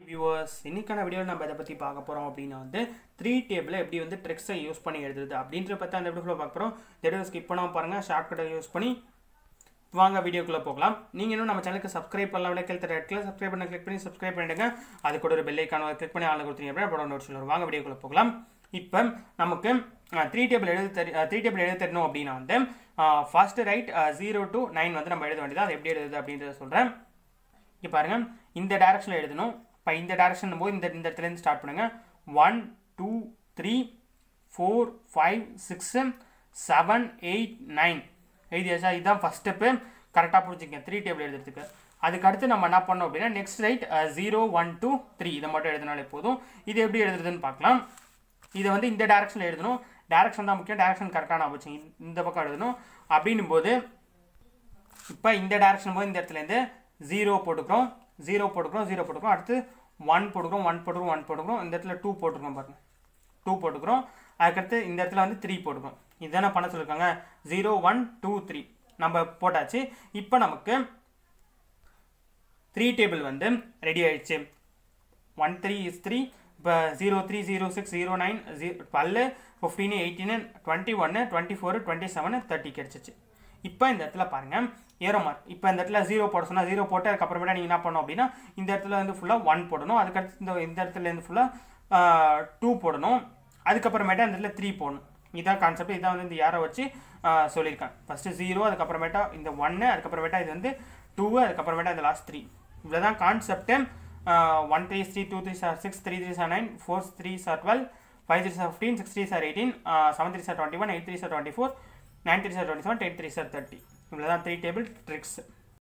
Viewers இன்னைக்கான வீடியோவில் நம்ம இதை பற்றி பார்க்க போகிறோம் அப்படின்னா வந்து 3 டேபிளை எப்படி வந்து ட்ரிக்ஸை யூஸ் பண்ணி எழுதுறது அப்படின்ற பற்றி அந்த வீடியோக்குள்ளே பார்க்க போகிறோம். வீடியோ ஸ்கிப் பண்ணாமல் பாருங்கள், ஷார்ட்கட்டை யூஸ் பண்ணி வாங்க வீடியோக்குள்ளே போகலாம். நீங்கள் இன்னும் நம்ம சேனலுக்கு சப்ஸ்கிரைப் பண்ணலாம், ரெட்டில் சப்ஸ்கிரைப் பண்ண கிளிக் பண்ணி சப்ஸ்கிரைப் பண்ணிடுங்க. அது கூட ஒரு பெல் ஐக்கான கிளிக் பண்ணி ஆள் கொடுத்தீங்க அப்படின்னா அப்புறம் நோட்ஸ் வரும். வாங்க வீடியோக்குள்ளே போகலாம். இப்போ நமக்கு 3 டேபிள் எழுத தெரியணும் அப்படின்னா வந்து ஃபர்ஸ்ட் ரைட் 0 to 9 வந்து நம்ம எழுத வேண்டியது. அது எப்படி எழுதுது அப்படின்றத சொல்கிறேன். இப்போ பாருங்க, இந்த டைரக்ஷனில் எழுதணும். இப்போ இந்த டைரக்ஷன் போது இந்த இடத்துலேருந்து ஸ்டார்ட் பண்ணுங்க. 1 2 3 4 5 6 7 8 9 எழுதியாச்சா? இதுதான் ஃபர்ஸ்ட் ஸ்டெப்பு. கரெக்டாக புரிஞ்சுக்கங்க 3 டேபிள் எழுதுறதுக்கு. அதுக்கு அடுத்து நம்ம என்ன பண்ணோம் அப்படின்னா நெக்ஸ்ட் ரைட் 0 1 2 3 இதை மட்டும் எழுதினாலே போதும். இது எப்படி எழுதுறதுன்னு பார்க்கலாம். இதை வந்து இந்த டைரக்ஷனில் எழுதணும். டைரக்ஷன் தான் முக்கியம். டைரக்ஷன் கரெக்டாக நான் வச்சு இந்த பக்கம் எழுதணும். அப்படின்னும் போது இப்போ இந்த டைரக்ஷன் போது இந்த இடத்துலேருந்து 0 போட்டுக்கிறோம். அடுத்து 1 போட்டுக்கிறோம். இந்த இடத்துல 2 போட்டுக்கிறோம் பாருங்க. 2 போட்டுக்கிறோம். அதுக்கடுத்து இந்த இடத்துல வந்து 3 போட்டுக்கிறோம். இதுதானே பண்ண சொல்லியிருக்காங்க. 0 1 2 3 நம்ம போட்டாச்சு. இப்போ நமக்கு 3 டேபிள் வந்து ரெடி ஆயிடுச்சு. 1 3 is 3. இப்போ 0 3 0 6 0 9 12 15 18 21 24 27 30 கிடைச்சிச்சு. இப்போ இந்த இடத்துல பாருங்க ஏரோ மார்க். இப்போ இந்த இடத்துல 0 போட சொன்னால் 0 போட்டு அதுக்கப்புறமேட்டா நீங்கள் என்ன பண்ணணும் அப்படின்னா இந்த இடத்துல வந்து ஃபுல்லாக 1 போடணும். அதுக்கடுத்து இந்த இடத்துலேருந்து ஃபுல்லாக 2 போடணும். அதுக்கப்புறமேட்டா இந்த இடத்துல 3 போடணும். இதான் கான்செப்ட். இதான் வந்து இந்த யாரை வச்சு சொல்லியிருக்காங்க. ஃபஸ்ட்டு 0, அதுக்கப்புறமேட்டா இந்த 1, அதுக்கப்புறமேட்டா இது வந்து 2, அதுக்கப்புறமேட்டா இந்த லாஸ்ட் 3. இவ்வளோ தான் கான்செப்ட்டு. 1 3 3 2 3 6 3 3 9 4 3 12 5 3 15 6 3 18 7 3 21 8 3 24 9 3 27 10 3 30. இவ்வளோ தான் 3 டேபிள் ட்ரிக்ஸ்.